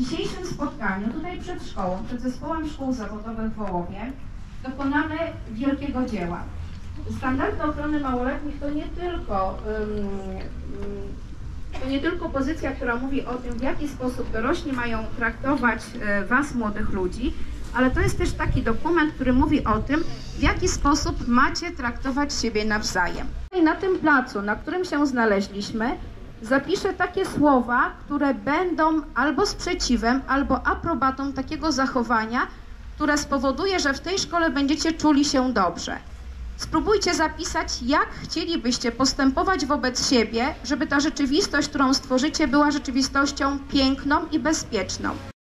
dzisiejszym spotkaniu, tutaj przed szkołą, przed Zespołem Szkół Zawodowych w Wołowie, dokonamy wielkiego dzieła. Standardy ochrony małoletnich to nie tylko pozycja, która mówi o tym, w jaki sposób dorośli mają traktować was, młodych ludzi, ale to jest też taki dokument, który mówi o tym, w jaki sposób macie traktować siebie nawzajem. I na tym placu, na którym się znaleźliśmy, zapiszę takie słowa, które będą albo sprzeciwem, albo aprobatą takiego zachowania, które spowoduje, że w tej szkole będziecie czuli się dobrze. Spróbujcie zapisać, jak chcielibyście postępować wobec siebie, żeby ta rzeczywistość, którą stworzycie, była rzeczywistością piękną i bezpieczną.